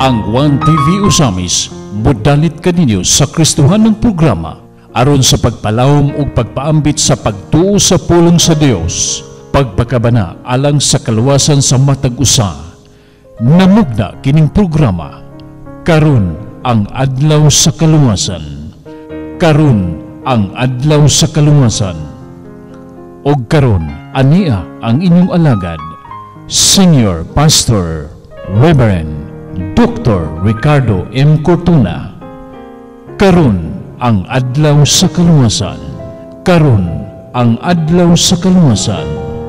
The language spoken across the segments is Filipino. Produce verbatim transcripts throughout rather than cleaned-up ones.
Ang One T V Usamis modalit kaninyo sa Kristohan ng programa aron sa pagpalawom ug pagpaambit sa pagtuo sa pulong sa Dios, pagpakabana alang sa kaluwasan sa matag usa. Namugna kining programa karon ang adlaw sa kaluwasan. Karon ang adlaw sa kaluwasan. Og karon ania ang inyong alagad, Senior Pastor Reverend Doctor Ricardo M. Cortuna. Karon ang adlaw sa kaluwasan. Karon ang adlaw sa kaluwasan.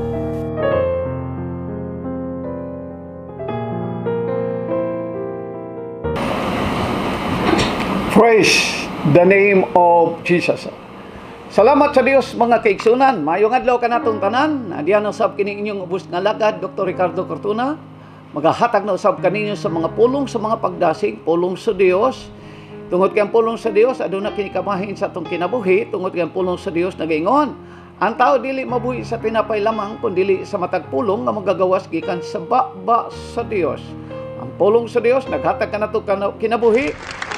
Praise the name of Jesus. Salamat sa Dios mga kaigsunan. Mayong adlaw ka natong tanan. Diyan usab kini inyong ubos nga lagad, Doctor Ricardo Cortuna. Magahatag na usab kaninyo sa mga pulong sa mga pagdasig, pulong sa Dios. Tungod kay ang pulong sa Dios aduna kini kamahin sa atong kinabuhi. Tungod kay ang pulong sa Dios nagaingon, ang tao dili mabuhi sa tinapay lamang kundi sa matag pulong nga magagawas gikan sa baba sa Dios. Ang pulong sa Dios naghatag kanato kinabuhi.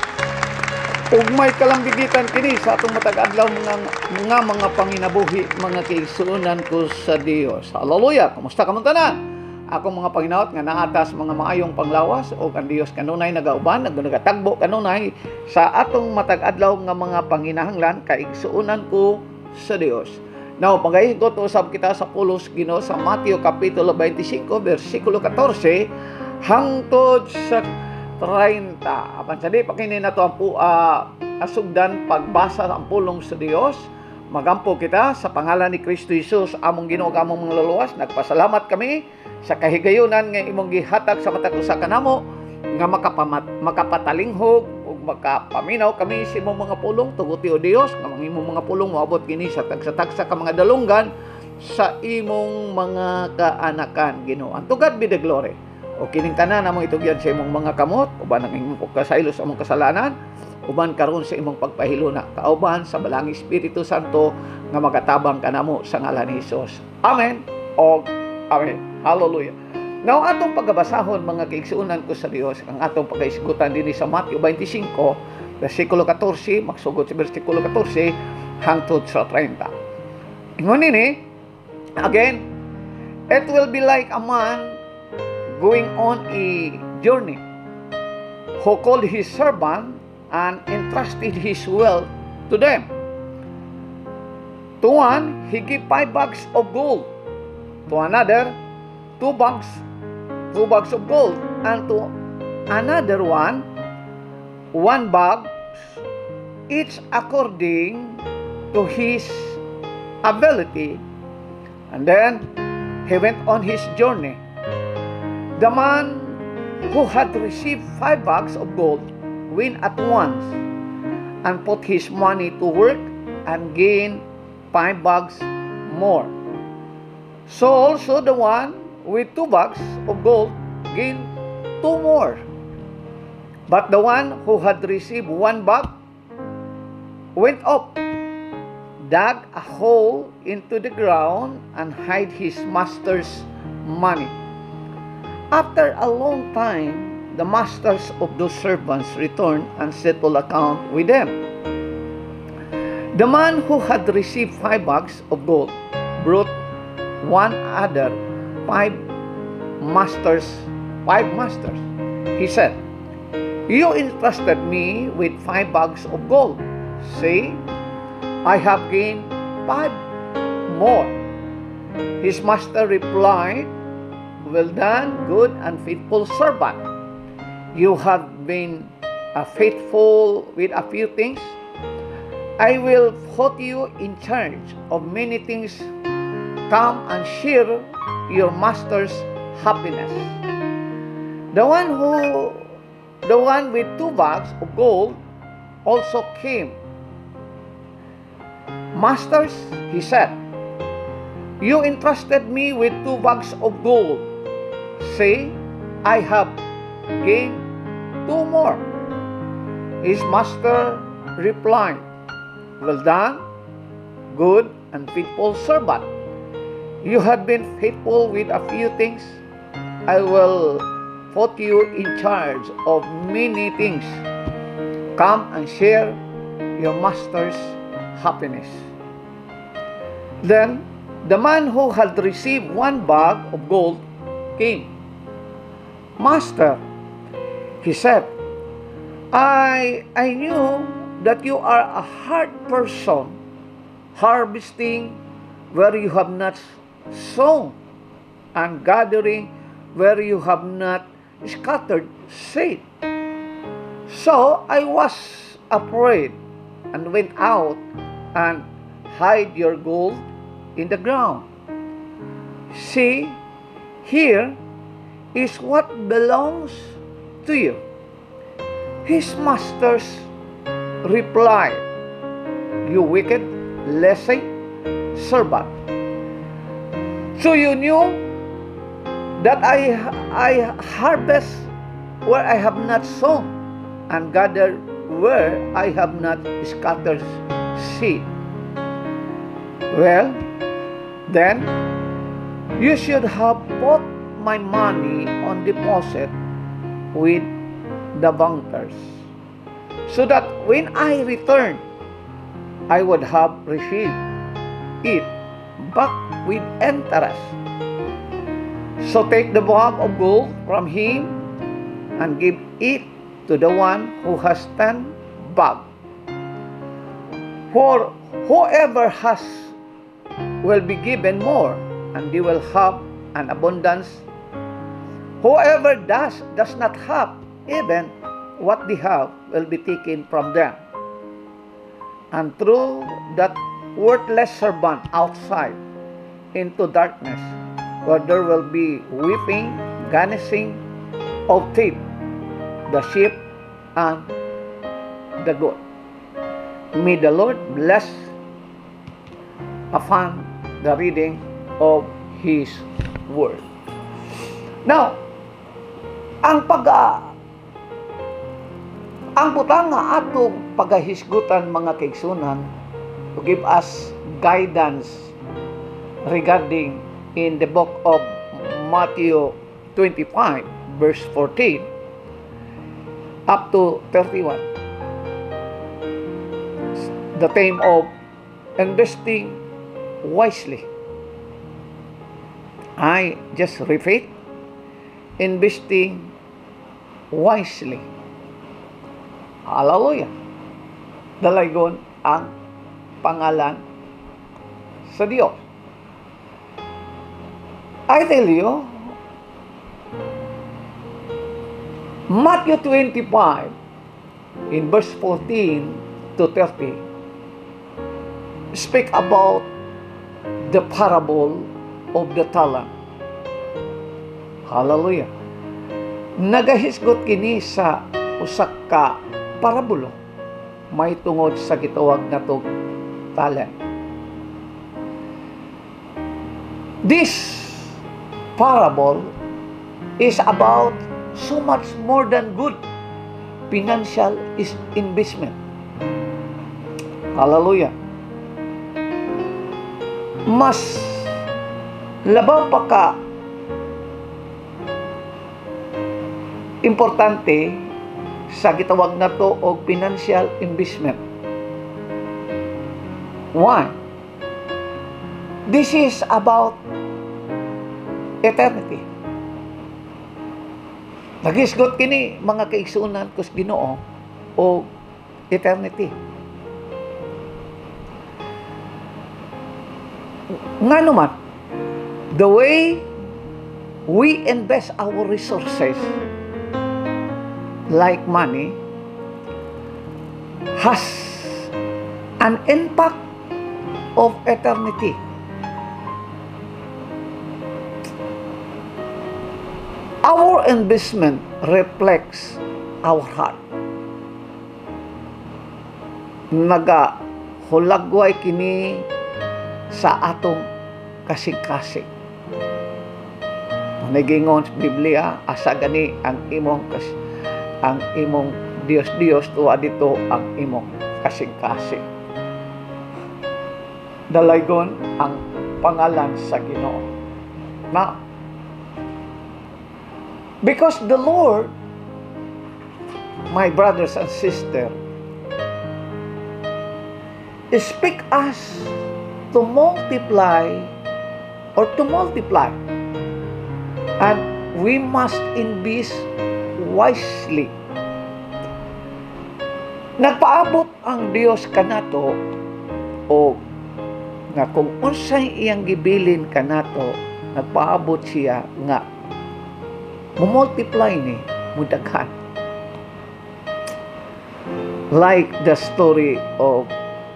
Ug may kalambigitan kini sa atong matag adlaw mga mga mga panginabuhi mga kaigsuonan ko sa Dios. Hallelujah. Kumusta ka man tanan? Akong mga panginaot nga naatas mga maayong panglawas o ang Dios kanunay nagauban nagatagbo kanunay sa atong matag adlaw nga mga panginahanglan kaigsuonan ko sa Dios. Now pagahigot usab kita sa pulos Ginoo sa Mateo kapitulo twenty-five bersikulo fourteen hangtod sa thirty. Apan sa di pakini nato ang uh, asugdan pagbasa ang pulong sa Dios. Magampo kita sa pangalan ni Kristo Jesus among Ginoo among mga luluwas. Nagpasalamat kami sa kahigayunan nga imong gihatag sa matag usa kanamo nga makapamat makapatalinghog ug makapaminaw kami sa imong mga pulong tuguti o Dios nga ang imong mga pulong moabot kini sa tagsa-tagsa ka mga dalunggan sa imong mga kaanakan Ginoo. And to God be the glory. O kining tanan namong itugyan sa imong mga kamot uban ang imong pagkasaylo sa imong kasalanan uban karon sa imong pagpahiluna kauban sa balang Espiritu Santo nga magatabang kanamo sa ngalan ni Hesus. Amen. O amen. Hallelujah. Now, atong pagbasahon mga kaigsuonan ko sa Dios, ang atong pagaisgutan din sa Mateo twenty-five, versikulo fourteen, magsugod sa versikulo fourteen, hangtod sa thirty. Ingon ini, again, it will be like a man going on a journey who called his servant and entrusted his wealth to them. To one, he gave five bags of gold. To another, two bags, two bags of gold, and to another one, one bag, each according to his ability. And then he went on his journey. The man who had received five bags of gold went at once and put his money to work and gained five bags more. So also the one with two bags of gold gained two more. But the one who had received one bag went up, dug a hole into the ground, and hid his master's money. After a long time, the masters of those servants returned and settled account with them. The man who had received five bags of gold brought one other five masters, five masters. He said, "You entrusted me with five bags of gold. See, I have gained five more." His master replied, "Well done, good and faithful servant. You have been uh, faithful with a few things. I will put you in charge of many things. Come and share your master's happiness." The one who, the one with two bags of gold also came. "Masters," he said, "you entrusted me with two bags of gold. See, I have gained two more." His master replied, "Well done, good and faithful servant. You have been faithful with a few things. I will put you in charge of many things. Come and share your master's happiness. Then the man who had received one bag of gold came. Master, he said, I, I knew that you are a hard person, harvesting where you have not sown, and gathering where you have not scattered seed. So I was afraid and went out and hid your gold in the ground. See, here is what belongs to you. His masters replied, You wicked, lazy servant. So you knew that I, I harvest where I have not sown, and gather where I have not scattered seed. Well, then you should have put my money on deposit with the bankers, so that when I return, I would have received it back with interest. So take the bag of gold from him and give it to the one who has ten bags. For whoever has will be given more, and they will have an abundance. Whoever does does not have, even what they have will be taken from them. And through that worthless servant outside into darkness, where there will be weeping, gnashing of teeth, the sheep and the goat. May the Lord bless upon the reading of His Word. Now, ang pag uh, ang butang nga atong pagahisgutan mga kaigsunan to give us guidance regarding in the book of Matthew twenty-five verse fourteen up to thirty-one. The theme of investing wisely. I just repeat, investing wisely. Hallelujah. Dalaygon ang pangalan sa Diyos. I tell you, Matthew twenty-five in verse fourteen to thirty speak about the parable of the talent. Hallelujah. Nagahisgot kini sa usak ka parabulo may tungod sa gitawag na to talent. This parable is about so much more than good financial is investment. Hallelujah. Mas labaw pa ka importante sa gitawag na to og financial investment. Why? This is about eternity. Nagisgot kini mga kaigsunan kus Ginoo o eternity. Nga naman, the way we invest our resources like money has an impact of eternity. Our investment reflects our heart. Naga hulagway kini sa atong kasing-kasing. Nagingon sa Biblia, asa gani ang imong kas ang imong Dios-Dios, tuwa dito ang imong kasing-kasing. Dalaygon ang pangalan sa Ginoo. Now, Because the Lord, my brothers and sisters, speak us to multiply or to multiply. And we must invest wisely. Nagpaabot ang Dios kanato o nga kung unsay iyang gibilin kanato, nagpaabot siya nga mo-multiply ni mudaghan. Like the story of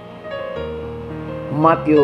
Matthew,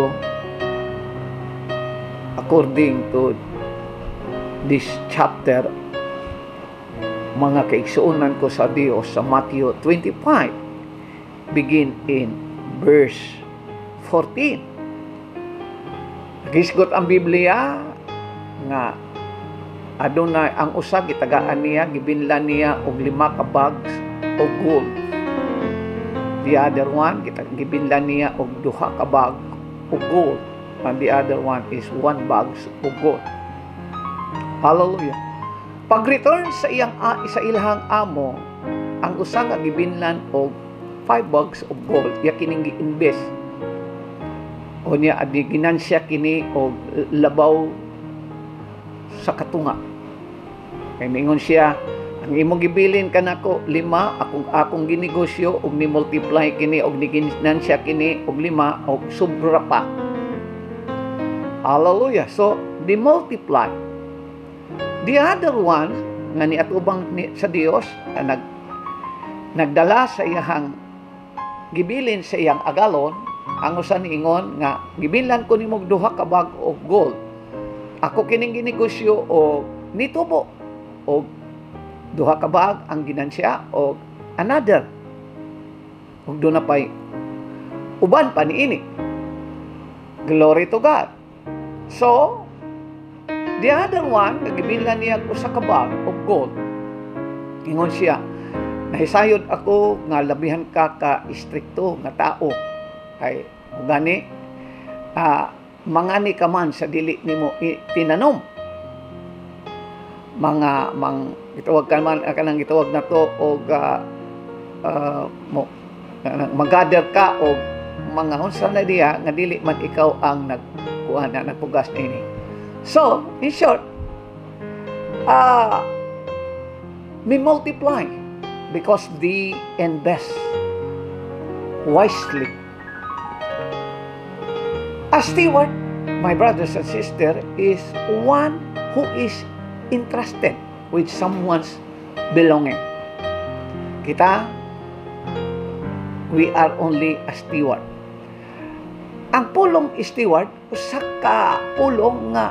according to this chapter, mga kaigsuunan ko sa Dios, sa Matthew twenty-five, begin in verse fourteen. Nagisgot ang Biblia nga adunay ang usa gitagaan niya, gibinlan niya og lima ka bags og gold. The other one gibinlan niya og duha ka bag og gold, and the other one is one bags og gold. Hallelujah. Pag-return sa iyang sa ilahang amo, ang usa nga gibinlan og five bags of gold, iya kining gi-invest. O niya adi ginansya kini og labaw sa katunga. Kay mingon siya, ang imong gibilin kanako lima, akong akong ginegosyo og ni multiply kini og ni ginansya kini og lima og sobra pa. Hallelujah. So, di multiply. The other one nga niatubang ni, sa Dios na nag nagdala sa iyang gibilin sa iyang agalon, ang usa niingon nga gibilan ko nimo duha ka bag og gold. Ako kining ginegosyo o nitubo og duha ka bag ang ginansya og another. Ug do na pay uban pa niini. Glory to God. So, the other one, nagibilan niya usa ka bag of gold. Ingon siya, nahisayod ako nga labihan ka ka istrikto nga tao. Kay gani uh, mangani ka man sa dili nimo tinanom. Mga mang gitawag ka man kanang gitawag na to og uh, uh, mo magather ka og mga unsa na diya nga dili man ikaw ang nagkuha na nagpugas nini. So, in short, uh, we multiply because they invest wisely. A steward, my brothers and sisters, is one who is entrusted with someone's belonging. Kita, we are only a steward. Ang pulong steward, usa ka pulong nga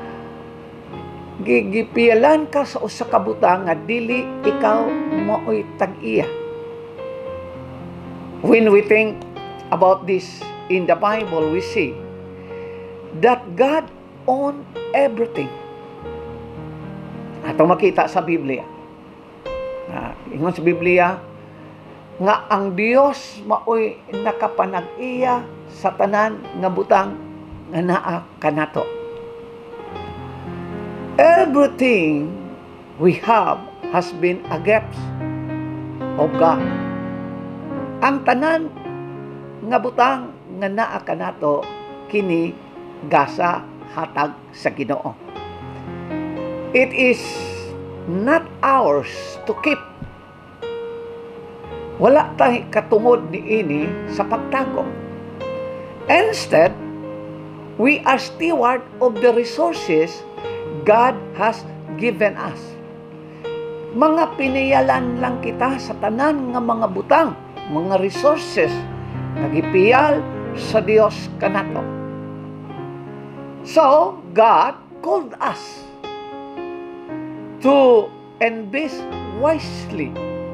gigipialan ka sa usa ka butang nga dili ikaw maoy tag-iya. When we think about this in the Bible, we see that God owns everything. Ato makita sa Biblia. Ah, ingon sa Biblia nga ang Dios maoy nakapanag-iya sa tanan nga butang nga naa kanato. Everything we have has been a gift of God. Ang tanan nga butang nga naa kanato kini gasa hatag sa Ginoo. It is not ours to keep. Wala tayo katungod ni ini sa pagtago. Instead, we are steward of the resources God has given us. Mga piniyalan lang kita sa tanan nga mga butang, mga resources nagipiyal sa Dios kanato. So, God called us to invest wisely.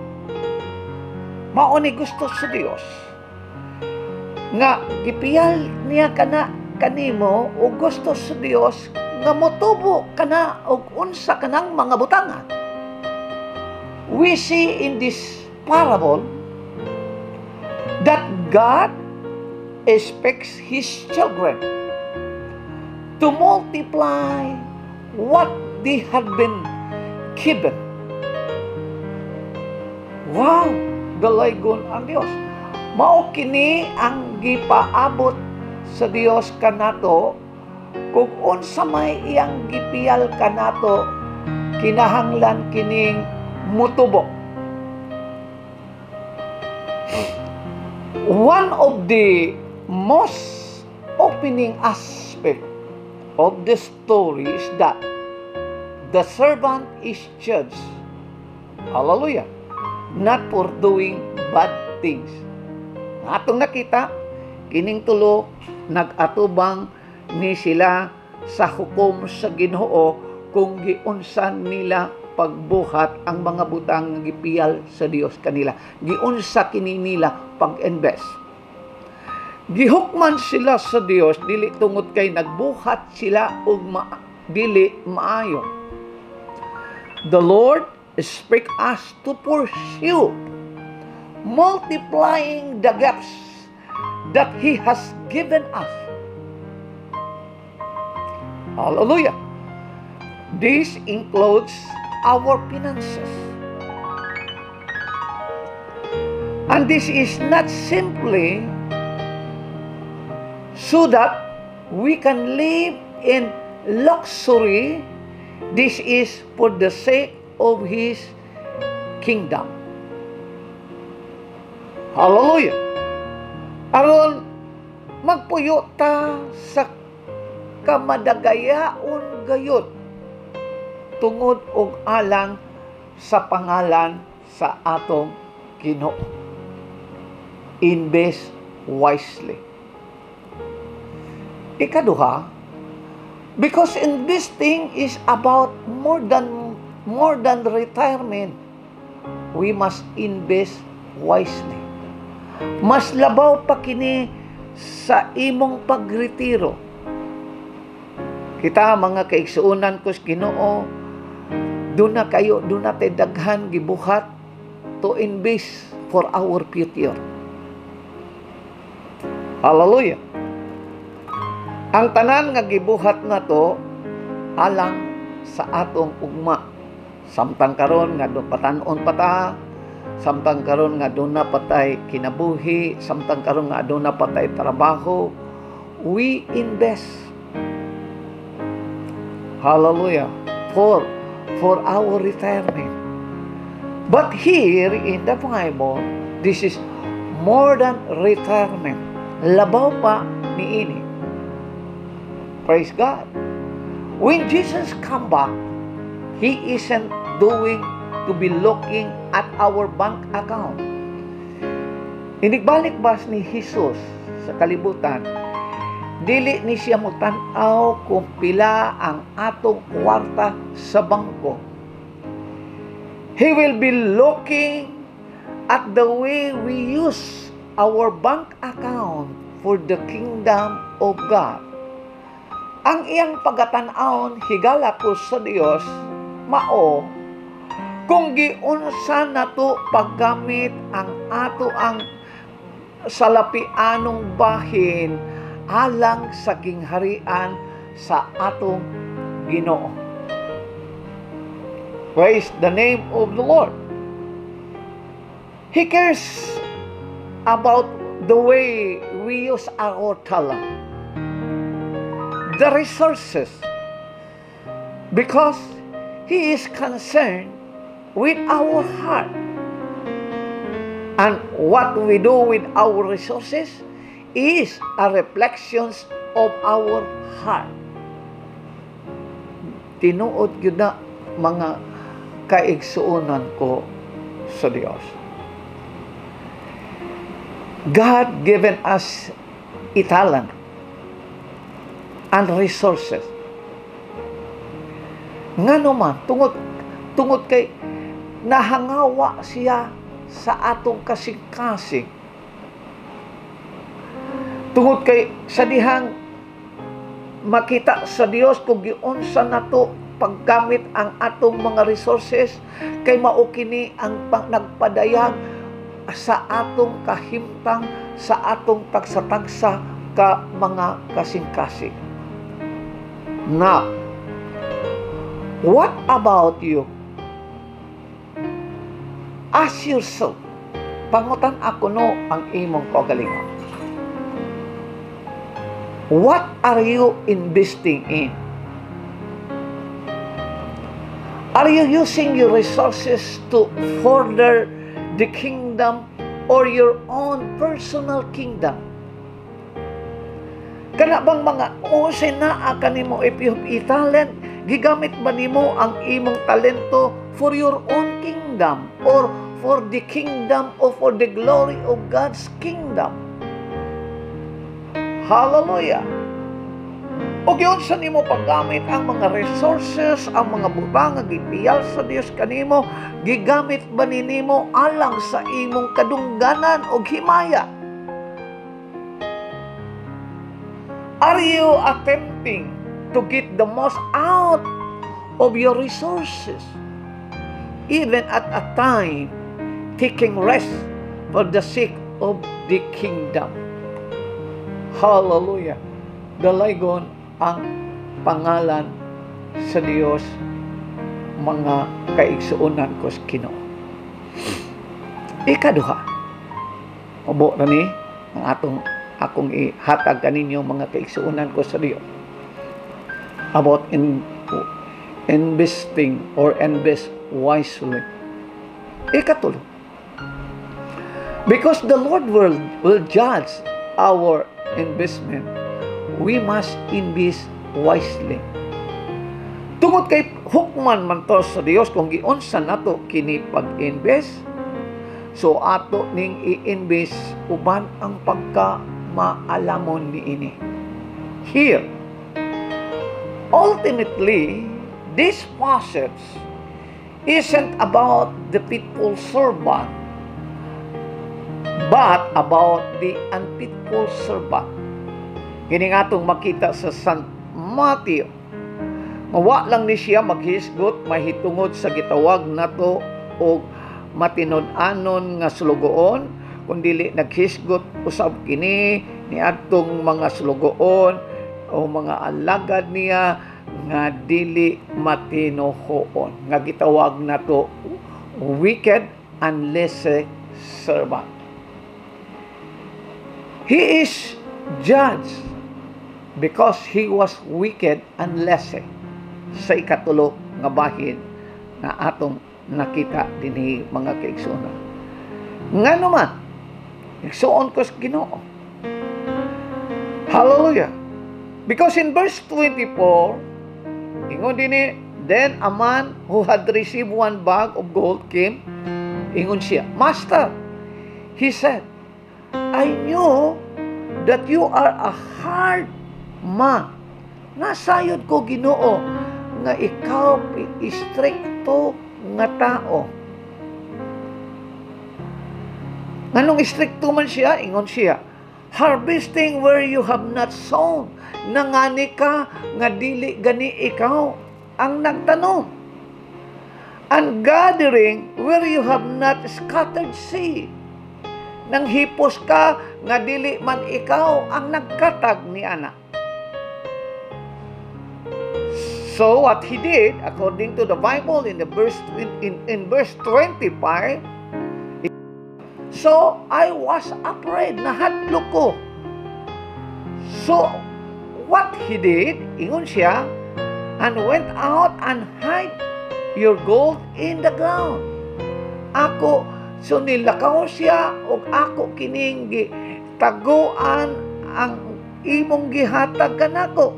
Mao ni gusto sa Dios nga gipiyal niya kana kanimo o gusto sa Dios nga motubo kana og unsa kanang mga butanga. We see in this parable that God expects His children to multiply what they had been given. Wow, dalaygon ang Dios. Mao kini ang gipaabot sa Dios kanato, kung unsa may iyang gipiyal kanato, kinahanglan kining mutubo. One of the most opening aspect of the story is that the servant is judged, hallelujah, not for doing bad things. Atong nakita, kining tulo nag-atubang ni sila sa hukom sa Ginoo kung giunsan nila pagbuhat ang mga butang nga gipiyal sa Dios kanila. Giunsa kini nila pag-invest. Gihukman sila sa Dios dili tungod kay nagbuhat sila og ma dili maayo. The Lord expect us to pursue multiplying the gifts that He has given us. Hallelujah. This includes our finances. And this is not simply so that we can live in luxury. This is for the sake of His kingdom. Hallelujah. Aron magpuyo ta sa kamadagayaon gayud tungod og alang sa pangalan sa atong Ginoo. Invest wisely. Ikaduha, because in this thing is about more than more than retirement, we must invest wisely. Mas labaw pa kini sa imong pagretiro. Kita mga kaigsuunan ko sa Ginoo, doon na kayo, doon natin daghan gibuhat to invest for our future. Hallelujah. Ang tanan nga gibuhat na to alang sa atong ugma. Samtang karon nga do patanon pata, samtang karon nga do na patay kinabuhi, samtang karon nga do na patay trabaho, we invest. Hallelujah. For for our retirement. But here in the Bible, this is more than retirement. Labaw pa ni ini. Praise God. When Jesus come back, He isn't doing to be looking at our bank account. Inigbalik bas ni Jesus sa kalibutan, dili ni siya mutan-aw kung pila ang atong kwarta sa bangko. He will be looking at the way we use our bank account for the kingdom of God. Ang iyang pagatan-aon higala ko sa Dios mao kung giunsa nato paggamit ang ato ang salapianong bahin alang sa gingharian sa atong Ginoo. Praise the name of the Lord. He cares about the way we use our talent, the resources, because He is concerned with our heart. And what we do with our resources is a reflection of our heart. Tinuod yun na mga kaigsuunan ko sa Diyos. God given us a talent and resources. Nga naman, tungod, tungod kay nahangawa siya sa atong kasing-kasing. Tungod kay sa dihang makita sa Dios kung giunsa nato paggamit ang atong mga resources, kay mao kini ang nagpadayag sa atong kahimtang, sa atong tagsatagsa ka mga kasing-kasing. Now, what about you? Ask yourself, pangutan ako no ang imong kaugalingon. What are you investing in? Are you using your resources to further the kingdom or your own personal kingdom? Kana bang mga usay na kanimo if you have a talent, gigamit ba nimo ang imong talento for your own kingdom or for the kingdom or for the glory of God's kingdom? Hallelujah! O yun sa nimo paggamit ang mga resources, ang mga butang nga gipiyal sa Dios kanimo, gigamit ba ninimo alang sa imong kadungganan o himaya? Are you attempting to get the most out of your resources, even at a time taking rest for the sake of the kingdom? Hallelujah! Dalaygon ang pangalan sa Dios, mga kaigsuonan ko sa Ginoo. Ikaduha, mabo na ni ang atong akong ihatag kaninyo mga kaigsuonan ko sa Dios about in investing or invest wisely. Ikatulo, because the Lord will, will judge our investment, we must invest wisely. Tungod kay hukman man to sa Dios kung giunsa nato kini pag-invest, so ato ning i-invest uban ang pagka maalamon niini. Here, ultimately, this passage isn't about the faithful servant, but about the unfaithful servant. Kini nga itong makita sa Saint Matthew. Mawa lang ni siya maghisgot, mahitungod sa gitawag nato o matinud-anon nga sulugoon, kundili naghisgot usab kini ni atong mga sulugoon o mga alagad niya nga dili matinohoon, nga gitawag nato wicked and lazy servant. He is judged because he was wicked and lazy sa ikatulo nga bahin na atong nakita dinhi mga kaigsuonan. Ngano man, igsuon ko sa Ginoo. Hallelujah! Because in verse twenty-four, ingon dinhi, then a man who had received one bag of gold came, ingon siya, Master, he said, I knew that you are a hard man. Nasayod ko Ginoo nga ikaw istrikto nga tao. Nganong istrikto man siya? Ingon siya, harvesting where you have not sown. Nangani ka nga dili gani ikaw ang nagtanom. And gathering where you have not scattered seed. Nang hipos ka nga dili man ikaw ang nagkatag ni anak. So what he did, according to the Bible in the verse in, in, in verse twenty-five, so I was afraid, nahadlo ko. So what he did, ingon siya, and went out and hide your gold in the ground. Ako, so nilakaw siya, o ako kining taguan ang imong gihatag kanako.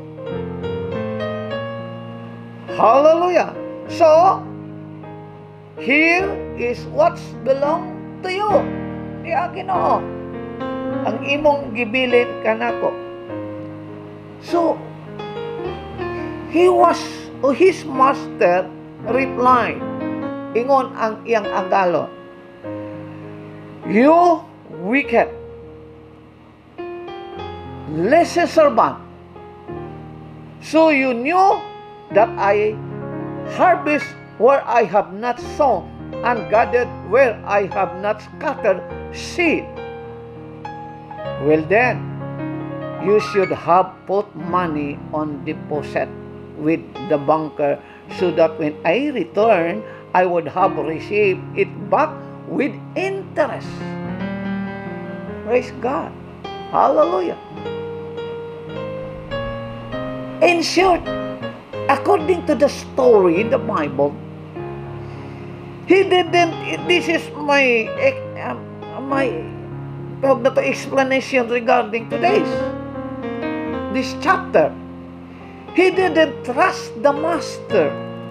Hallelujah! So, here is what's belong to you. Iya Ginoo, ang imong gibilin kanako. So, he was, o his master replied, ingon ang iyang agalon, you wicked, lazy servant. So you knew that I harvest where I have not sown, and gathered where I have not scattered seed. Well then, you should have put money on deposit with the banker, so that when I return, I would have received it back with interest. Praise God. Hallelujah. In short, according to the story in the Bible, he didn't, this is my, uh, my explanation regarding today's, this chapter. He didn't trust the master.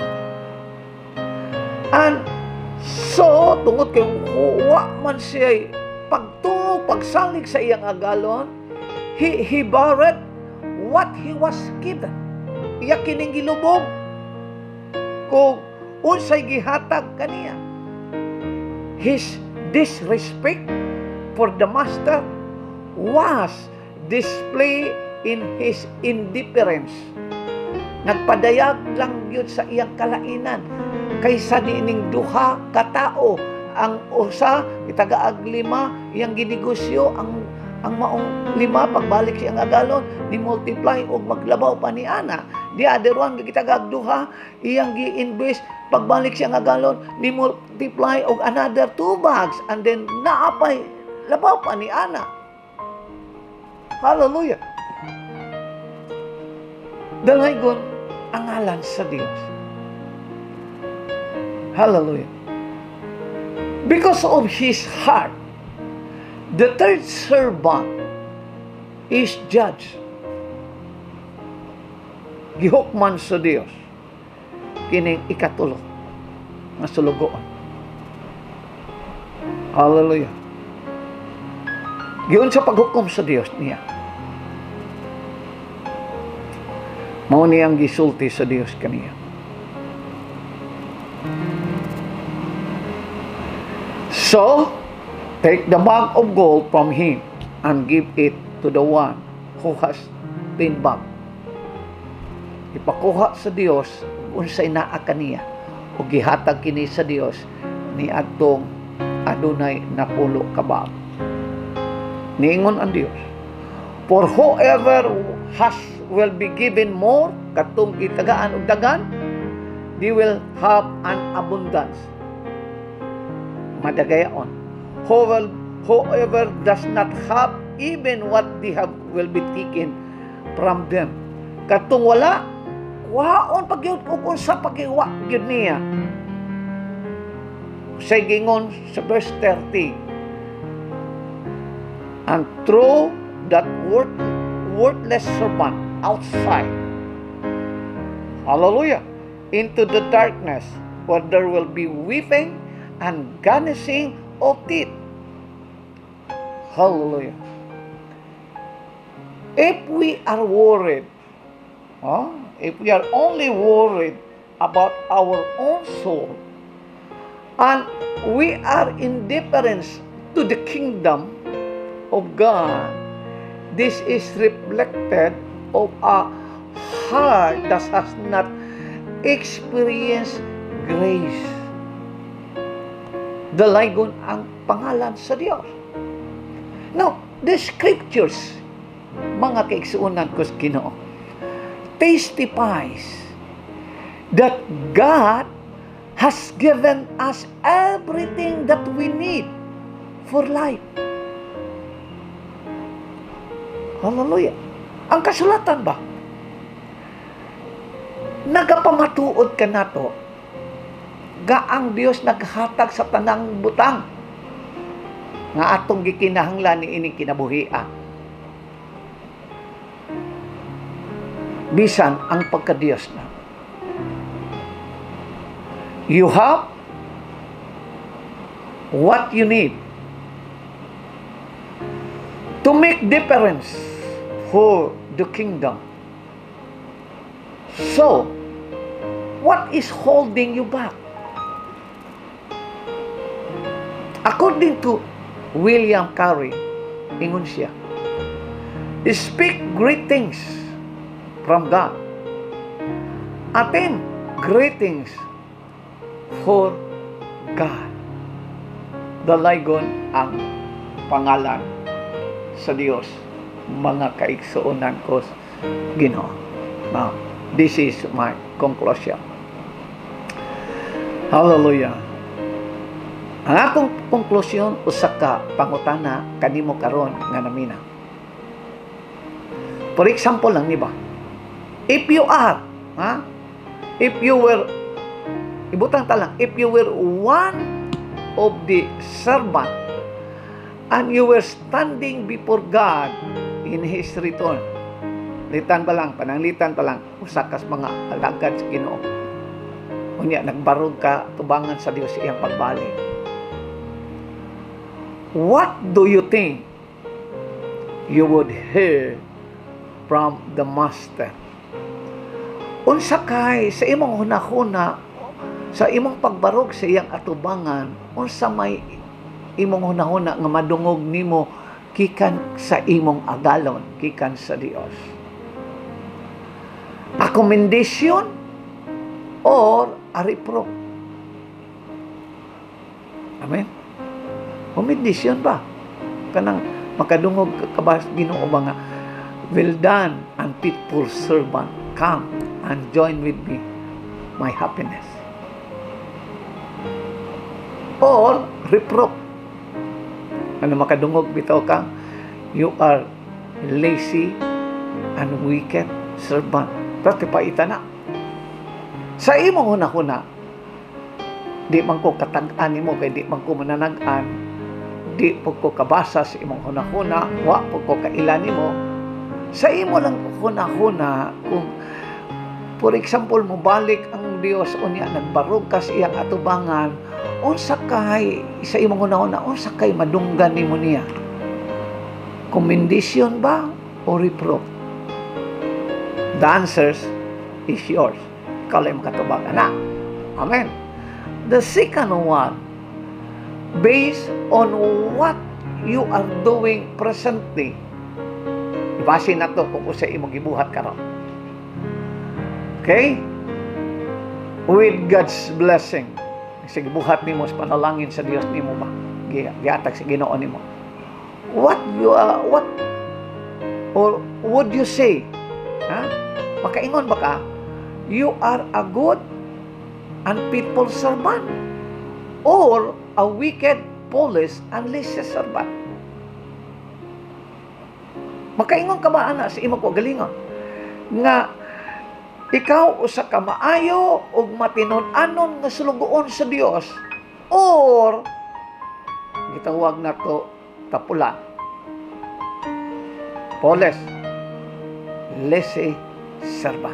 And so, tungod kay huwa man siya pagtuo, pagsalig sa iyang agalon, he, he borrowed what he was given. Iya kining gilubog kung unsay gihatag kaniya. His disrespect for the master was displayed in his indifference. Nagpadayag lang yun sa iyang kalainan kaysa niining duha katao. Ang usa itagaag lima iyang ginegosyo, ang ang maong lima pagbalik siyang agalon ni multiply og maglabaw pa ni ana. The other one gitagag duha iyang gi-invest pagbalik siyang agalon ni multiply og another two bags, and then naapay labaw pa ni ana. Hallelujah. Dalaygon ang ngalan sa Dios. Hallelujah. Because of his heart, the third servant is judged. Gihukman sa Dios kining ikatulo nga sulugoon. Hallelujah. Giun sa paghukom sa Dios niya. Mao niyang gisulti sa Dios kaniya. So, take the bag of gold from him and give it to the one who has ten bag. Ipakuha sa Dios unsay naa kaniya o gihatag kini sa Dios ni adtong adunay napulo ka bag. Niingon ang Dios, for whoever has will be given more, katong itagaan og dagan, they will have an abundance. Madagayon. Whoever, whoever does not have, even what they have will be taken from them. Katong wala, waon pagyud ug unsa pagiwa gyud niya. Sa gingon sa verse thirty, and throw that worth, worthless servant outside, hallelujah, into the darkness where there will be weeping and gnashing of teeth. Hallelujah. If we are worried, huh? if we are only worried about our own soul, and we are indifferent to the kingdom of God, this is reflected of a heart that has not experienced grace. Dalaygon ang pangalan sa Dios. Now, the scriptures, mga kaigsuunan ko sa Ginoo, testifies that God has given us everything that we need for life. Hallelujah. Ang kasulatan ba? Nagapamatuod ka na to, gaang Dios naghatag sa tanang butang nga atong gikinahanglan ni ini kinabuhian. Bisan ang pagka-Dios na. You have what you need to make difference for the kingdom. So, what is holding you back? According to William Carey, ingon siya, speak great things from God. Attend greetings for God. Dalaygon ang pangalan sa Dios, mga kaigsuonan ko Ginoo. Now, this is my conclusion. Hallelujah. Ang akong konklusyon usa ka pangutana kanimo karon nga namina. For example lang ni ba? If you are, ha? If you were, ibutang talang, if you were one of the servant and you were standing before God in His return, litan pa lang, pananglitan pa lang, usakas mga alagad sa Ginoo. Unya, nagbarog ka, tubangan sa Diyos iyang pagbalik. What do you think you would hear from the Master? Unsa kay sa imong hunahuna, sa imong pagbarog sa iyang atubangan, unsa may imong hunahuna nga madungog nimo gikan sa imong agalon, gikan sa Dios? A commendation or a reproof? Amen? Commendation ba? Kanang makadungog ka ba Ginoo ba nga, well done, unfaithful servant, come and join with me my happiness. Or reproof. Ano makadungog bitaw ka, you are lazy and wicked servant. Pero tipaita na. Sa imong hunahuna, di man ko katag-an mo, kay di man ko mananagan, di po ko kabasa sa imong hunahuna, wa po ko kailan mo. Sa imo lang hunahuna, kung for example, mubalik ang Dios unya, nagbarog ka sa iyang atubangan, unsa kay sa imong hunahuna, unsa kay madunggan nimo niya? Commendation ba o reproof? The answers is yours. Kalay makatubangan na. Amen. The second one, based on what you are doing presently, ibase na to kung sa imong gibuhat karon. Okay? With God's blessing. Sige, buhat nimo sa panalangin sa Dios nimo ba? Gihatag sa Ginoo nimo. What you uh, what or would you say? Ha? Makaingon ba ka? You are a good and faithful servant or a wicked, foolish, and lazy servant? Makaingon ka ba ana sa imo ko galingon nga ikaw usa ka maayo ug matinud-anon nga sulugoon sa Dios, or gitawag na to kapulan, foolish, lazy servant?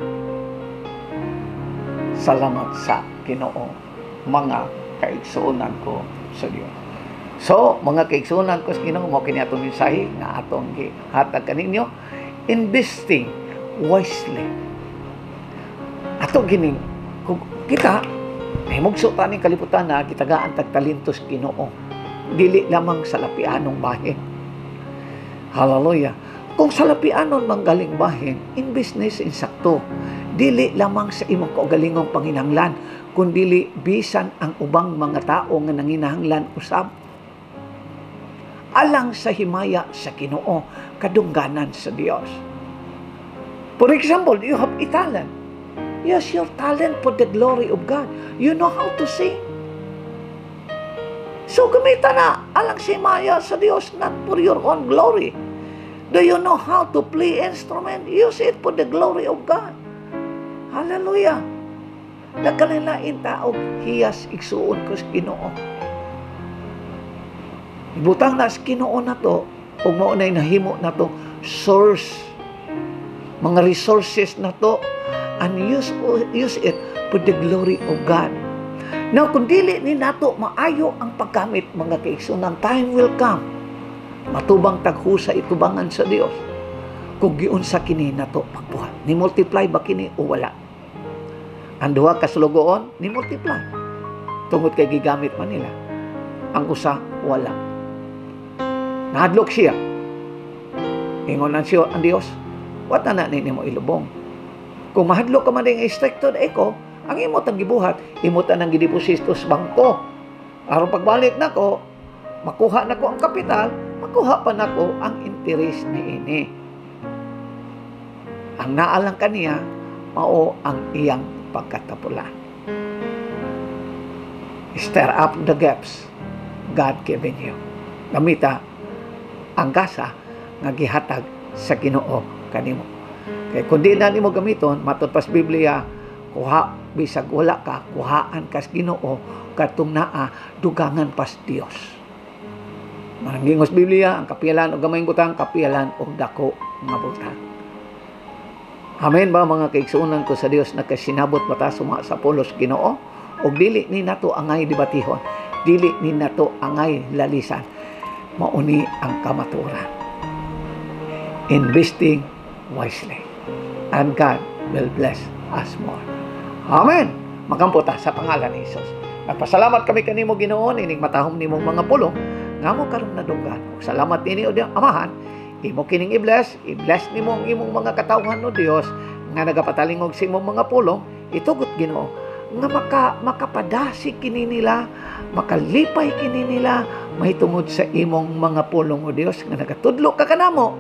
Salamat sa Ginoo, mga kaigsuonan ko sa Dios. So, mga kaigsuonan ko sa Ginoo, mo kini atong mensahe nga atong gihatag kaninyo, investing wisely. Ato gining kung kita mahimugso ta ning kalibutan na kitagaan tag talentos Ginoo, dili lamang sa lapianong bahin. Hallelujah. Kung sa lapianon manggaling bahin, in business insakto, dili lamang sa imong kaugalingong panginahanglan, kundi bisan ang ubang mga tao nga nanginahanglan usab. Alang sa himaya sa Ginoo, kadungganan sa Dios. For example, you have a talent. Yes, your talent for the glory of God. You know how to sing. So, gamita na alang si Maya sa Diyos, not for your own glory. Do you know how to play instrument? Use it for the glory of God. Hallelujah. Nagkalilain tao, hiyas igsuon ko sa Ginoo. Ibutang na sa Ginoo na to, kung maunay nahimo na to, source, mga resources na to, and use, use it for the glory of God. Now, kung dili ni nato maayo ang paggamit, mga kaigsunan, time will come. Matubang taghusa itubangan sa Dios. Kung giunsa kini nato pagbuhat. Ni multiply ba kini o wala? Ang duha kasulugoon, ni multiply. Tungod kay gigamit man nila. Ang usa, wala. Nahadlok siya. Ingonan siya ang Dios, what na ni mo ilubong? Kung mahadlok ka man yung instructed eko, ang imot ang gibuhat, imot ang gideposito sa bangko. Aron pagbalik na ko, makuha na ko ang kapital, makuha pa na ko ang interest ni ini. Ang naalang kaniya, mao ang iyang pagkatapulan. Stir up the gaps. God given you. Gamita ang gasa nga gihatag sa Ginoo kanimo. Kay kun di na nimo gamiton, matud pas Biblia, kuha bisag wala ka, kuhaan kas Ginoo katong naa dugangan pas Dios. Maningos Biblia, ang kapiyalan o gamayng butang, kapiyalan o dako nga butang. Amen ba mga kaigsuonan ko sa Dios na kasinabot bata suma sa pulos Ginoo? O dili ni nato angay debatihon, dili ni nato angay lalisan. Mauni ang kamaturan. Investing wisely. And God will bless us more. Amen. Magamputa sa pangalan ni Jesus. Nagpasalamat kami kanimo Ginoo, ining matahom nimong mga pulong nga mo karon nadunggan. Salamat nini o Dios Amahan, imo kining i-bless, i-bless nimo ang imong mga katawhan o Dios nga nagapatalingog sa imong mga pulong, itugot Ginoo nga maka makapadasi kini nila, makalipay kini nila mahitungod sa imong mga pulong o Dios nga nagatudlo ka kanamo.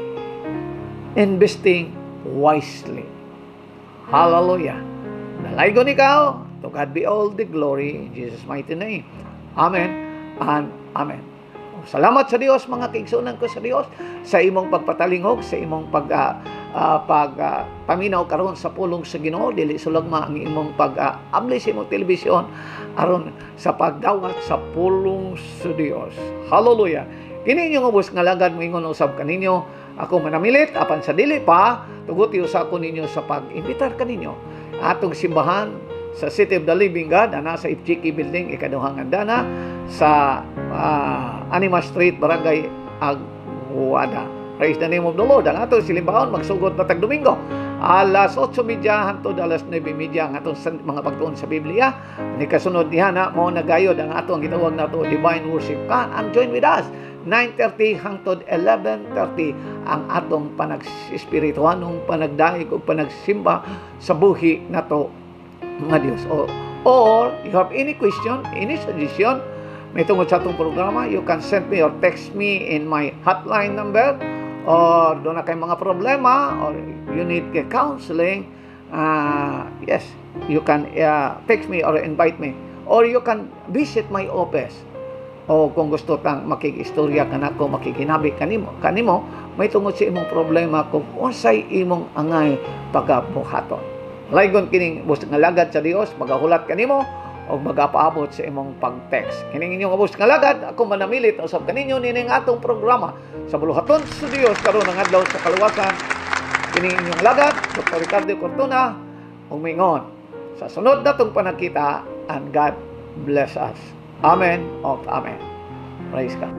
Investing wisely. Hallelujah. Nalaygon ikaw. To God be all the glory in Jesus' mighty name. Amen and amen. Salamat sa Dios mga kaigsuonan ko sa Dios sa imong pagpatalingog, sa imong pag uh, uh, pag uh, paminaw karon sa pulong sa Ginoo, dili sulagma ang imong pag-abli uh, sa imong telebisyon aron sa pagdawat sa pulong sa Dios. Hallelujah. Kini inyong ubos nga lagad moingon usab kaninyo, ako manamilit apan sa dili pa tugot usa ko ninyo sa pag-imbitar kaninyo atong simbahan sa City of the Living God, ana sa F G K Building, ikaduhang andana sa uh, Anima Street, Barangay Aguada. Praise the name of the Lord. Ang atong silimbaon magsugod na tag Domingo alas otso media hangtod alas nuebe media ang atong mga pagtuon sa Biblia. Ni kasunod diha na mao nagayod ang atong gitawag nato divine worship. Come and join with us nine thirty hangtod eleven thirty ang atong panag-espirituanong panagdaig ug panagsimba sa buhi nato mga Dios. Or, or you have any question, any suggestion may tungod sa atong programa, you can send me or text me in my hotline number, or doon na kay mga problema or you need counseling, uh, yes, you can uh, text me or invite me, or you can visit my office. O kung gusto tang makikistorya kanako, makikinabi kanimo, kanimo may tungod sa imong problema kung unsay imong angay pagabuhaton. Laygon kining bus nga lagad sa Dios, magahulat kanimo o magapaabot sa imong pag-text. Kining inyong bus nga lagad, ako manamilit usab kaninyo nining atong programa sa buluhaton sa Dios karon ang adlaw sa kaluwasan. Kining inyong lagad, Doctor Ricardo Cortuna, umingon sa sunod natong panakita, and God bless us. Amen of amen. Praise God.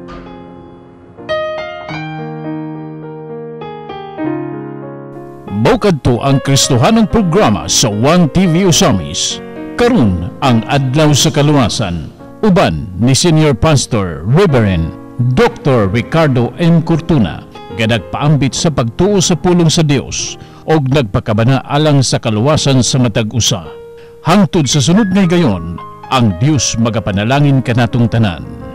Bukad to ang Kristohanong programa sa One T V Usamis. Karon ang adlaw sa kaluwasan. Uban ni Senior Pastor Reverend Doctor Ricardo M. Cortuna. Gadagpaambit sa pagtuo sa pulong sa Dios og nagpakabana alang sa kaluwasan sa matag usa. Hangtod sa sunod nga gayon, ang Dios magapanalangin kanatong tanan.